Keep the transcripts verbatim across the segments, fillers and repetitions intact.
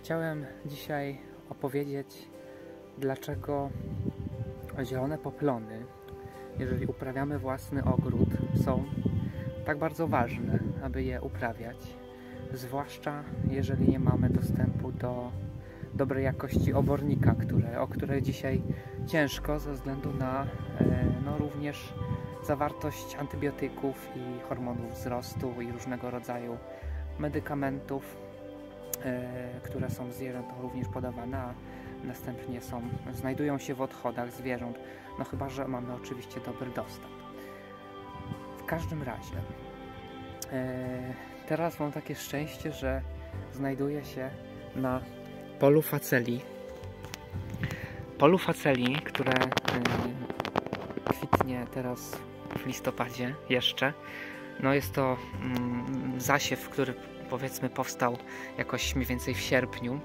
Chciałem dzisiaj opowiedzieć, dlaczego zielone poplony, jeżeli uprawiamy własny ogród, są tak bardzo ważne, aby je uprawiać, zwłaszcza jeżeli nie mamy dostępu do dobrej jakości obornika, które, o które dzisiaj ciężko ze względu na no, również zawartość antybiotyków i hormonów wzrostu i różnego rodzaju medykamentów, e, które są zwierzętom również podawane, a następnie są, znajdują się w odchodach zwierząt, no chyba że mamy oczywiście dobry dostęp. W każdym razie e, teraz mam takie szczęście, że znajduję się na polu facelii. Polu facelii, które e, kwitnie teraz w listopadzie jeszcze. No jest to mm, zasiew, który powiedzmy powstał jakoś mniej więcej w sierpniu.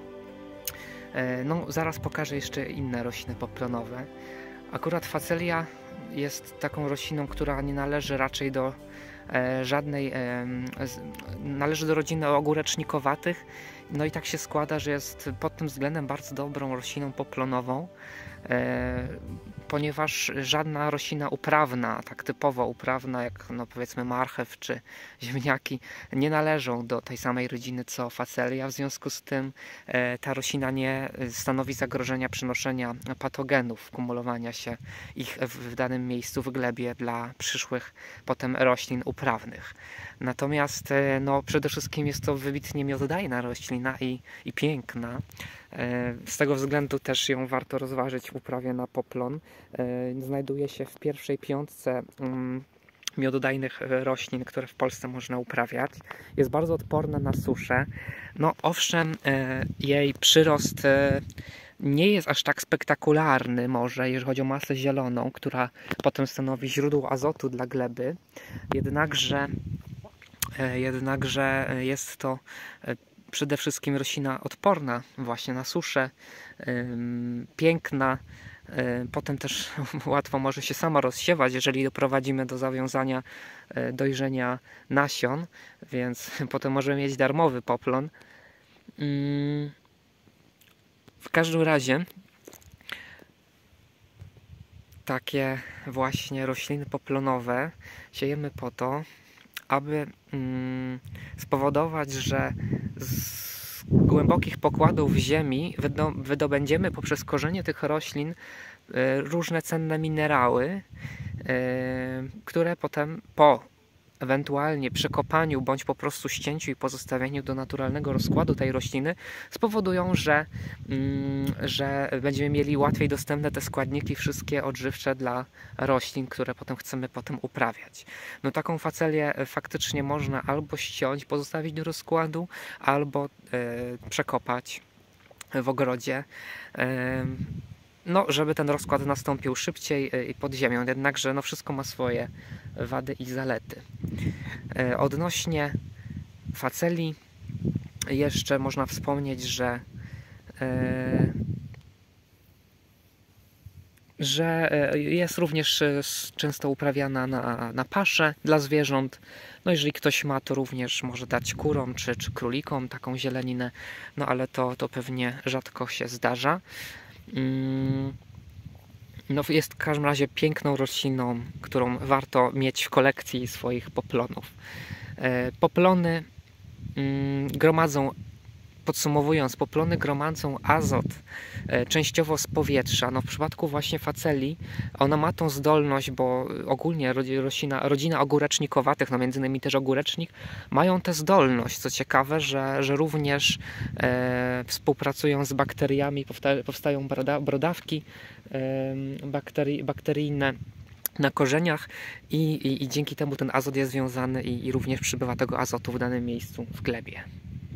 E, no zaraz pokażę jeszcze inne rośliny poplonowe. Akurat facelia jest taką rośliną, która nie należy raczej do e, żadnej, e, z, należy do rodziny ogórecznikowatych. No i tak się składa, że jest pod tym względem bardzo dobrą rośliną poplonową, e, ponieważ żadna roślina uprawna, tak typowo uprawna, jak no powiedzmy marchew czy ziemniaki, nie należą do tej samej rodziny co facelia. W związku z tym e, ta roślina nie stanowi zagrożenia przenoszenia patogenów, kumulowania się ich w, w danym miejscu w glebie dla przyszłych potem roślin uprawnych. Natomiast e, no, przede wszystkim jest to wybitnie miododajna roślina i, i piękna. Z tego względu też ją warto rozważyć w uprawie na poplon. Znajduje się w pierwszej piątce miododajnych roślin, które w Polsce można uprawiać. Jest bardzo odporna na suszę. No owszem, jej przyrost nie jest aż tak spektakularny może, jeżeli chodzi o masę zieloną, która potem stanowi źródło azotu dla gleby. Jednakże, jednakże jest to przede wszystkim roślina odporna właśnie na suszę, yy, piękna, yy, potem też łatwo może się sama rozsiewać, jeżeli doprowadzimy do zawiązania yy, dojrzenia nasion, więc potem możemy mieć darmowy poplon. Yy. W każdym razie takie właśnie rośliny poplonowe siejemy po to, aby mm, spowodować, że z głębokich pokładów ziemi wydo wydobędziemy poprzez korzenie tych roślin y, różne cenne minerały, y, które potem po ewentualnie przekopaniu bądź po prostu ścięciu i pozostawieniu do naturalnego rozkładu tej rośliny spowodują, że, mm, że będziemy mieli łatwiej dostępne te składniki wszystkie odżywcze dla roślin, które potem chcemy potem uprawiać. No taką facelię faktycznie można albo ściąć, pozostawić do rozkładu, albo y, przekopać w ogrodzie. Y, No, żeby ten rozkład nastąpił szybciej i pod ziemią, jednakże no wszystko ma swoje wady i zalety. Odnośnie facelii jeszcze można wspomnieć, że że jest również często uprawiana na, na paszę dla zwierząt. No jeżeli ktoś ma, to również może dać kurom czy, czy królikom taką zieleninę, no ale to, to pewnie rzadko się zdarza. No jest w każdym razie piękną rośliną, którą warto mieć w kolekcji swoich poplonów. Poplony gromadzą, podsumowując, poplony gromadzą azot częściowo z powietrza. No w przypadku właśnie facelii ona ma tą zdolność, bo ogólnie rodzina, rodzina ogórecznikowatych, no między innymi też ogórecznik, mają tę zdolność, co ciekawe, że, że również e, współpracują z bakteriami, powsta powstają broda brodawki e, bakterii, bakteryjne na korzeniach i, i, i dzięki temu ten azot jest związany i, i również przybywa tego azotu w danym miejscu w glebie.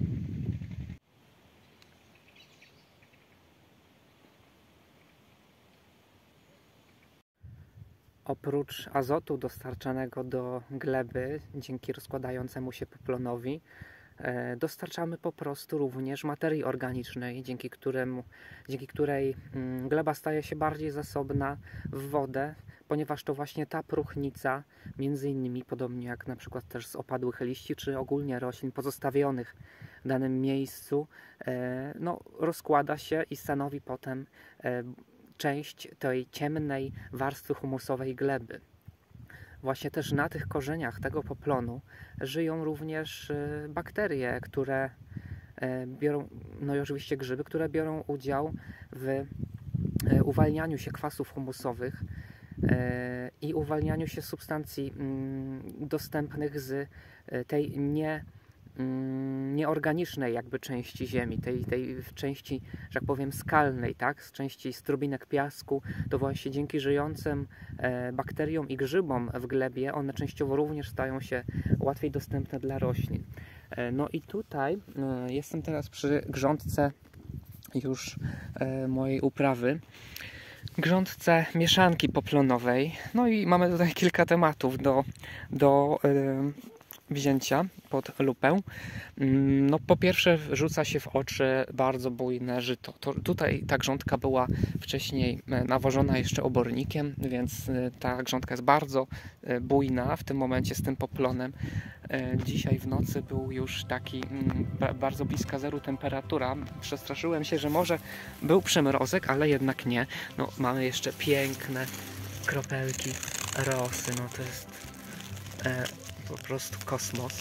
Oprócz azotu dostarczanego do gleby dzięki rozkładającemu się poplonowi, dostarczamy po prostu również materii organicznej, dzięki, któremu, dzięki której gleba staje się bardziej zasobna w wodę, ponieważ to właśnie ta próchnica, między innymi podobnie jak na przykład też z opadłych liści, czy ogólnie roślin pozostawionych w danym miejscu, no, rozkłada się i stanowi potem część tej ciemnej warstwy humusowej gleby. Właśnie też na tych korzeniach tego poplonu żyją również bakterie, które biorą, no i oczywiście grzyby, które biorą udział w uwalnianiu się kwasów humusowych i uwalnianiu się substancji dostępnych z tej nie, nieorganicznej jakby części ziemi, tej, tej części, że tak powiem, skalnej, tak? Z części strubinek piasku. To właśnie dzięki żyjącym bakteriom i grzybom w glebie one częściowo również stają się łatwiej dostępne dla roślin. No i tutaj jestem teraz przy grządce już mojej uprawy, grządce mieszanki poplonowej. No i mamy tutaj kilka tematów do, do yy, wzięcia pod lupę. No, po pierwsze rzuca się w oczy bardzo bujne żyto. To, tutaj ta grządka była wcześniej nawożona jeszcze obornikiem, więc ta grządka jest bardzo bujna w tym momencie z tym poplonem. Dzisiaj w nocy był już taki bardzo bliska zeru temperatura. Przestraszyłem się, że może był przymrozek, ale jednak nie. No, mamy jeszcze piękne kropelki rosy. No to jest e, po prostu kosmos.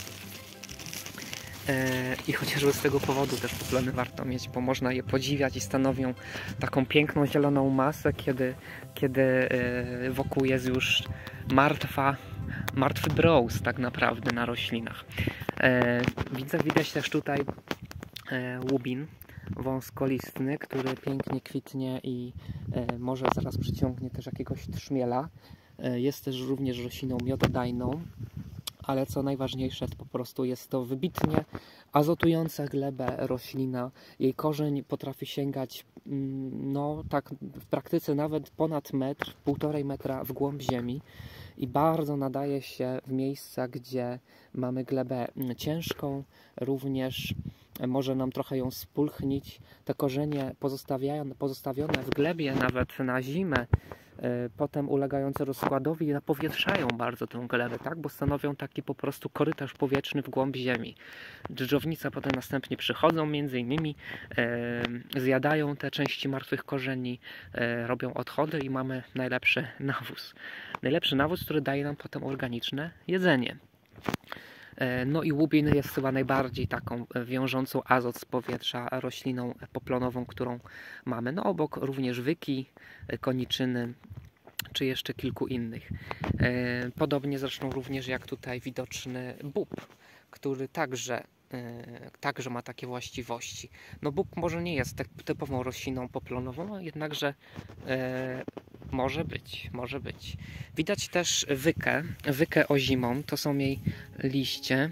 E, I chociażby z tego powodu też poplony warto mieć, bo można je podziwiać i stanowią taką piękną zieloną masę, kiedy, kiedy e, wokół jest już martwa martwy brous tak naprawdę na roślinach. E, widzę, widać też tutaj e, łubin wąskolistny, który pięknie kwitnie i e, może zaraz przyciągnie też jakiegoś trzmiela. E, jest też również rośliną miododajną, ale co najważniejsze, to po prostu jest to wybitnie azotująca glebę roślina. Jej korzeń potrafi sięgać no tak w praktyce nawet ponad metr, półtorej metra w głąb ziemi i bardzo nadaje się w miejsca, gdzie mamy glebę ciężką, również może nam trochę ją spulchnić. Te korzenie pozostawione, pozostawione w glebie nawet na zimę, potem ulegające rozkładowi, napowietrzają bardzo tę glebę, tak? Bo stanowią taki po prostu korytarz powietrzny w głąb ziemi. Dżdżownice potem następnie przychodzą, między innymi e, zjadają te części martwych korzeni, e, robią odchody i mamy najlepszy nawóz. Najlepszy nawóz, który daje nam potem organiczne jedzenie. No i łubin jest chyba najbardziej taką wiążącą azot z powietrza rośliną poplonową, którą mamy. No obok również wyki, koniczyny, czy jeszcze kilku innych. Podobnie zresztą również jak tutaj widoczny bób, który także, także ma takie właściwości. No bób może nie jest tak typową rośliną poplonową, jednakże może być, może być. Widać też wykę, wykę ozimą, to są jej liście.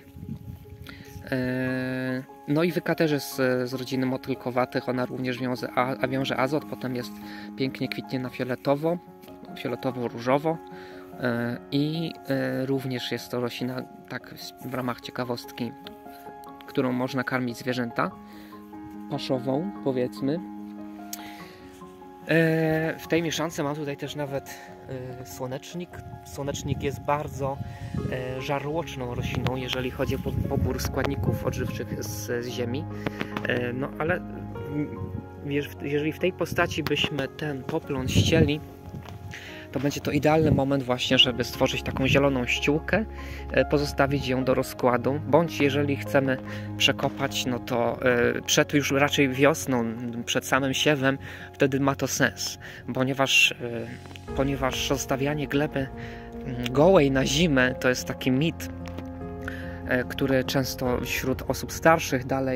No i wyka też jest z rodziny motylkowatych, ona również wiąże, a wiąże azot, potem jest pięknie kwitnie na fioletowo, fioletowo-różowo i również jest to roślina, tak w ramach ciekawostki, którą można karmić zwierzęta, paszową powiedzmy. W tej mieszance mam tutaj też nawet słonecznik. Słonecznik jest bardzo żarłoczną rośliną, jeżeli chodzi o pobór składników odżywczych z, z ziemi. No ale jeżeli w tej postaci byśmy ten poplon ścieli, to będzie to idealny moment właśnie, żeby stworzyć taką zieloną ściółkę, pozostawić ją do rozkładu, bądź jeżeli chcemy przekopać, no to przed już raczej wiosną, przed samym siewem, wtedy ma to sens, ponieważ, ponieważ zostawianie gleby gołej na zimę to jest taki mit, który często wśród osób starszych dalej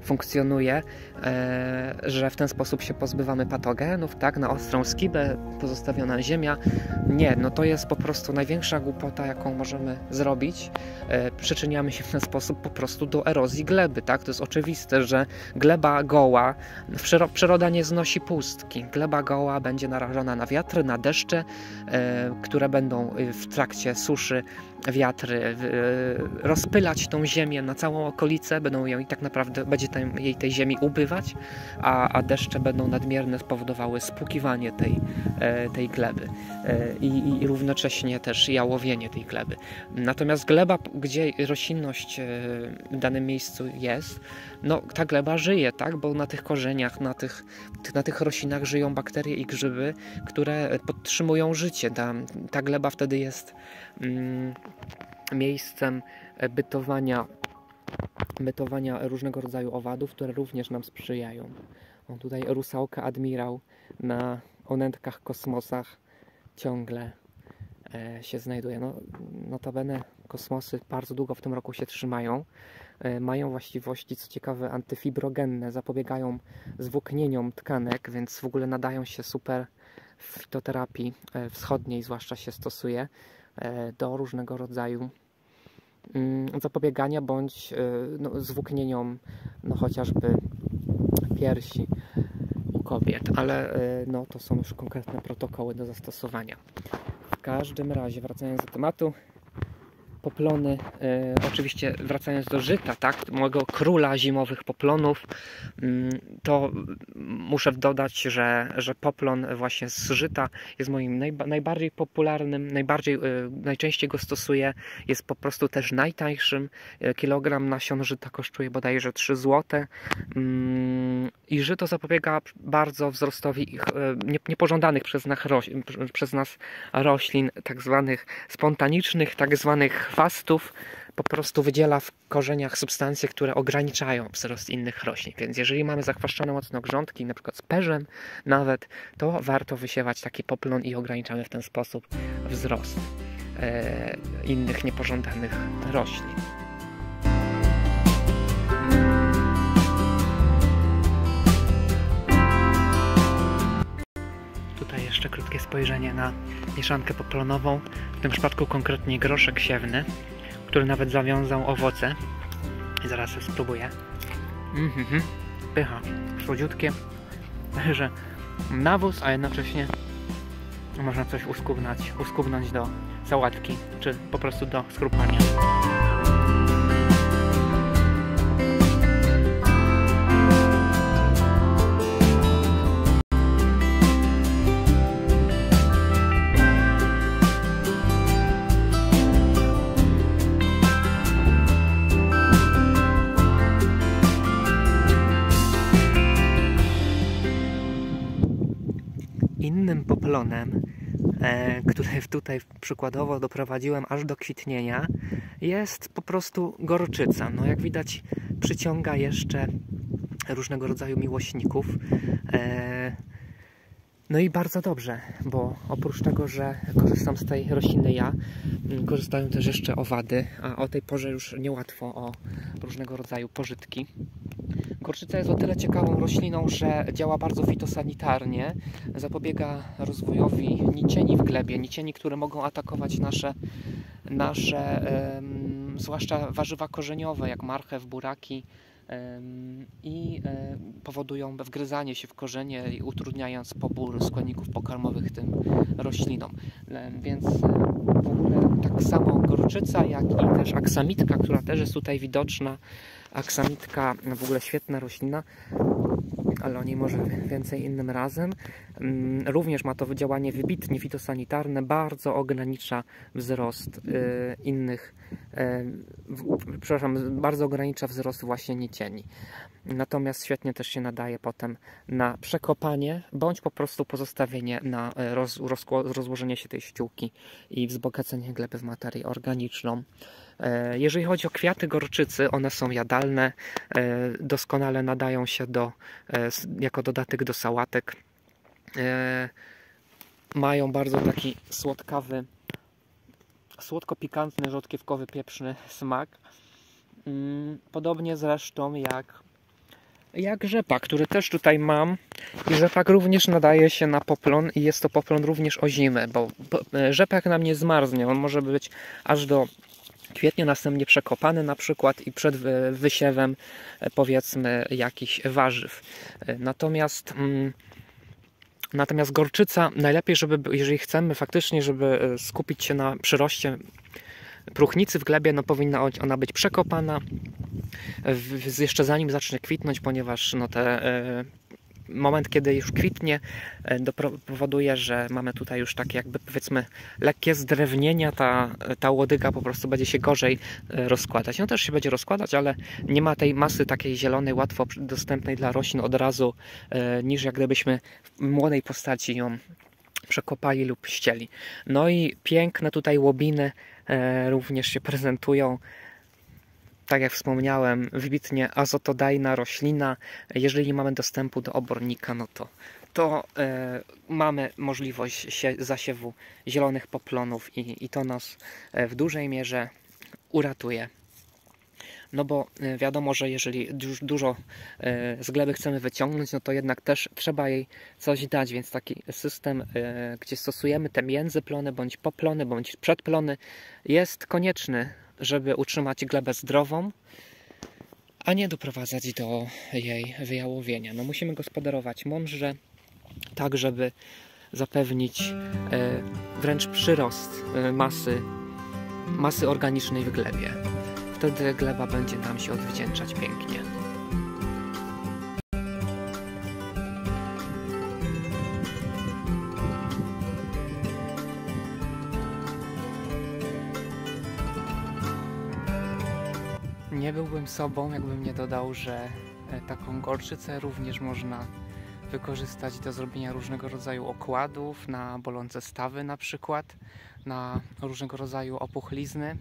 funkcjonuje, e, że w ten sposób się pozbywamy patogenów, tak, na ostrą skibę pozostawiona ziemia. Nie, no to jest po prostu największa głupota, jaką możemy zrobić. E, przyczyniamy się w ten sposób po prostu do erozji gleby, tak, to jest oczywiste, że gleba goła, przyroda nie znosi pustki, gleba goła będzie narażona na wiatry, na deszcze, e, które będą w trakcie suszy wiatry e, rozpylać tą ziemię na całą okolicę, będą ją i tak naprawdę będzie tam, jej tej ziemi ubywać, a, a deszcze będą nadmierne spowodowały spłukiwanie tej, e, tej gleby e, i, i równocześnie też jałowienie tej gleby. Natomiast gleba, gdzie roślinność e, w danym miejscu jest, no ta gleba żyje, tak, bo na tych korzeniach, na tych, na tych roślinach żyją bakterie i grzyby, które podtrzymują życie. Ta, ta gleba wtedy jest mm, miejscem bytowania, bytowania różnego rodzaju owadów, które również nam sprzyjają. O, tutaj rusałka admirał na onętkach kosmosach ciągle e, się znajduje. No, notabene kosmosy bardzo długo w tym roku się trzymają. E, mają właściwości, co ciekawe, antyfibrogenne, zapobiegają zwłóknieniom tkanek, więc w ogóle nadają się super w fitoterapii e, wschodniej, zwłaszcza się stosuje e, do różnego rodzaju zapobiegania bądź no, zwłóknieniom, no chociażby piersi u kobiet, ale no, to są już konkretne protokoły do zastosowania. W każdym razie, wracając do tematu, poplony, e, oczywiście wracając do żyta, tak, mojego króla zimowych poplonów, to muszę dodać, że, że poplon właśnie z żyta jest moim najba, najbardziej popularnym, najbardziej, e, najczęściej go stosuję, jest po prostu też najtańszym. Kilogram nasion żyta kosztuje bodajże trzy złote i żyto zapobiega bardzo wzrostowi e, niepożądanych przez nas, roślin, przez nas roślin, tak zwanych spontanicznych, tak zwanych chwastów, po prostu wydziela w korzeniach substancje, które ograniczają wzrost innych roślin. Więc jeżeli mamy zachwaszczone mocno grządki, na przykład z perzem nawet, to warto wysiewać taki poplon i ograniczamy w ten sposób wzrost e, innych niepożądanych roślin. Tutaj jeszcze krótkie spojrzenie na mieszankę poplonową, w tym przypadku konkretnie groszek siewny, który nawet zawiązał owoce. I zaraz spróbuję. Mm-hmm. Pycha, słodziutkie. Także nawóz, a jednocześnie można coś uskubnąć, uskubnąć do sałatki, czy po prostu do skrupania. Innym poplonem, e, który tutaj przykładowo doprowadziłem aż do kwitnienia, jest po prostu gorczyca. No jak widać, przyciąga jeszcze różnego rodzaju miłośników. E, no i bardzo dobrze, bo oprócz tego, że korzystam z tej rośliny ja, korzystają też jeszcze owady, a o tej porze już niełatwo o różnego rodzaju pożytki. Gorczyca jest o tyle ciekawą rośliną, że działa bardzo fitosanitarnie, zapobiega rozwojowi nicieni w glebie, nicieni, które mogą atakować nasze, nasze um, zwłaszcza warzywa korzeniowe, jak marchew, buraki, um, i um, powodują wgryzanie się w korzenie, utrudniając pobór składników pokarmowych tym roślinom. Um, więc w ogóle tak samo gorczyca, jak i też aksamitka, która też jest tutaj widoczna. Aksamitka, w ogóle świetna roślina, ale o niej może więcej innym razem. Również ma to działanie wybitnie fitosanitarne, bardzo ogranicza wzrost innych, przepraszam, bardzo ogranicza wzrost właśnie nicieni. Natomiast świetnie też się nadaje potem na przekopanie, bądź po prostu pozostawienie na roz, roz, rozłożenie się tej ściółki i wzbogacenie gleby w materię organiczną. Jeżeli chodzi o kwiaty gorczycy, one są jadalne, doskonale nadają się do, jako dodatek do sałatek. Mają bardzo taki słodkawy, słodko-pikantny, rzodkiewkowy, pieprzny smak. Podobnie zresztą jak jak rzepak, który też tutaj mam. I rzepak również nadaje się na poplon i jest to poplon również o zimę, bo rzepak nam nie zmarznie. On może być aż do kwietnia, następnie przekopany na przykład i przed wysiewem powiedzmy jakichś warzyw. Natomiast natomiast gorczyca najlepiej, żeby, jeżeli chcemy faktycznie, żeby skupić się na przyroście próchnicy w glebie, no powinna ona być przekopana w, jeszcze zanim zacznie kwitnąć, ponieważ no te moment, kiedy już kwitnie, powoduje, że mamy tutaj już takie jakby powiedzmy lekkie zdrewnienia, ta, ta łodyga po prostu będzie się gorzej rozkładać. No też się będzie rozkładać, ale nie ma tej masy takiej zielonej, łatwo dostępnej dla roślin od razu, niż jak gdybyśmy w młodej postaci ją przekopali lub ścieli. No i piękne tutaj łobiny również się prezentują. Tak jak wspomniałem, wybitnie azotodajna roślina. Jeżeli nie mamy dostępu do obornika, no to, to e, mamy możliwość sie, zasiewu zielonych poplonów i, i to nas w dużej mierze uratuje. No bo wiadomo, że jeżeli już dużo e, z gleby chcemy wyciągnąć, no to jednak też trzeba jej coś dać, więc taki system, e, gdzie stosujemy te międzyplony, bądź poplony, bądź przedplony jest konieczny, żeby utrzymać glebę zdrową, a nie doprowadzać do jej wyjałowienia. No musimy gospodarować mądrze, tak żeby zapewnić e, wręcz przyrost e, masy, masy organicznej w glebie. Wtedy gleba będzie nam się odwdzięczać pięknie. Nie byłbym sobą, jakbym nie dodał, że taką gorczycę również można wykorzystać do zrobienia różnego rodzaju okładów, na bolące stawy na przykład, na różnego rodzaju opuchlizny,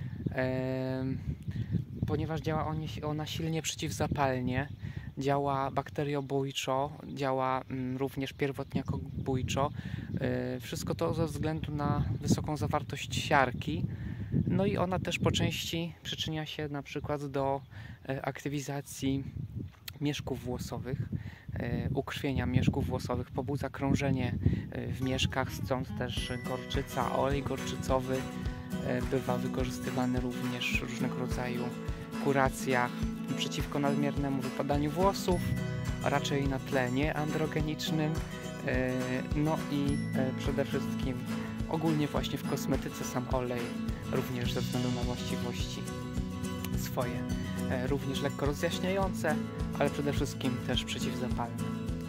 ponieważ działa ona silnie przeciwzapalnie, działa bakteriobójczo, działa również pierwotniakobójczo. Wszystko to ze względu na wysoką zawartość siarki. No i ona też po części przyczynia się na przykład do aktywizacji mieszków włosowych, ukrwienia mieszków włosowych, pobudza krążenie w mieszkach, stąd też gorczyca, olej gorczycowy bywa wykorzystywany również w różnego rodzaju kuracjach przeciwko nadmiernemu wypadaniu włosów, a raczej na tle nieandrogenicznym. No i przede wszystkim ogólnie właśnie w kosmetyce sam olej również ze względu na właściwości swoje, również lekko rozjaśniające, ale przede wszystkim też przeciwzapalne.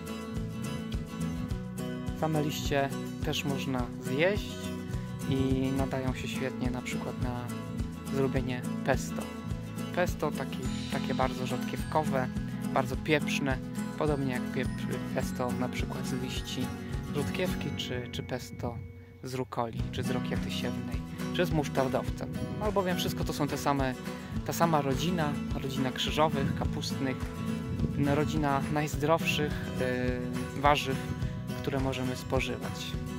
Same liście też można zjeść i nadają się świetnie na przykład na zrobienie pesto. Pesto taki, takie bardzo rzodkiewkowe, bardzo pieprzne, podobnie jak pieprz, pesto na przykład z liści rzodkiewki, czy, czy pesto z rukoli, czy z rokiety siewnej, czy z musztardowcem. Albowiem wszystko to są te same, ta sama rodzina, rodzina krzyżowych, kapustnych, rodzina najzdrowszych yy, warzyw, które możemy spożywać.